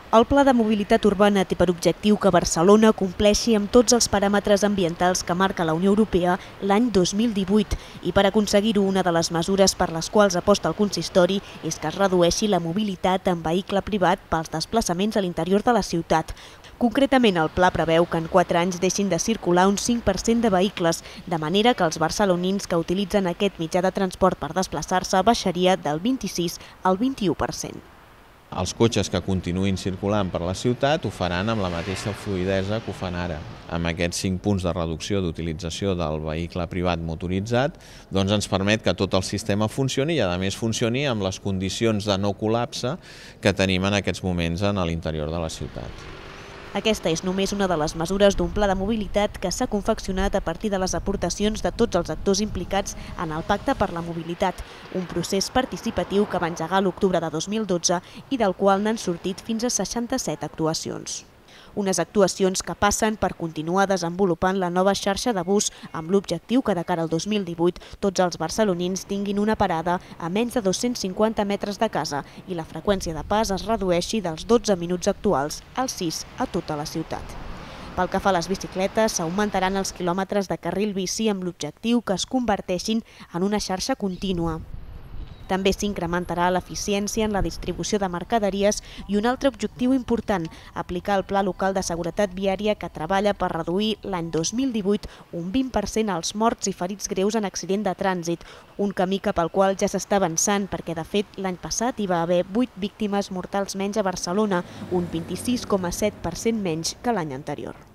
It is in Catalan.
El Pla de Mobilitat Urbana té per objectiu que Barcelona compleixi amb tots els paràmetres ambientals que marca la Unió Europea l'any 2018 i per aconseguir-ho una de les mesures per les quals aposta el consistori és que es redueixi la mobilitat en vehicle privat pels desplaçaments a l'interior de la ciutat. Concretament, el pla preveu que en 4 anys deixin de circular un 5% de vehicles, de manera que els barcelonins que utilitzen aquest mitjà de transport per desplaçar-se baixaria del 26 al 21%. Els cotxes que continuïn circulant per la ciutat ho faran amb la mateixa fluïdesa que ho fan ara. Amb aquests 5 punts de reducció d'utilització del vehicle privat motoritzat, doncs ens permet que tot el sistema funcioni i a més funcioni amb les condicions de no col·lapse que tenim en aquests moments a l'interior de la ciutat. Aquesta és només una de les mesures d'un pla de mobilitat que s'ha confeccionat a partir de les aportacions de tots els actors implicats en el Pacte per la Mobilitat, un procés participatiu que va engegar l'octubre de 2012 i del qual n'han sortit fins a 67 actuacions. Unes actuacions que passen per continuar desenvolupant la nova xarxa de bus amb l'objectiu que de cara al 2018 tots els barcelonins tinguin una parada a menys de 250 metres de casa i la freqüència de pas es redueixi dels 12 minuts actuals als 6 a tota la ciutat. Pel que fa a les bicicletes, s'augmentaran els quilòmetres de carril bici amb l'objectiu que es converteixin en una xarxa contínua. També s'incrementarà l'eficiència en la distribució de mercaderies i un altre objectiu important, aplicar el Pla Local de Seguretat Viària que treballa per reduir l'any 2018 un 20% als morts i ferits greus en accident de trànsit, un camí cap al qual ja s'està avançant perquè, de fet, l'any passat hi va haver 8 víctimes mortals menys a Barcelona, un 26,7% menys que l'any anterior.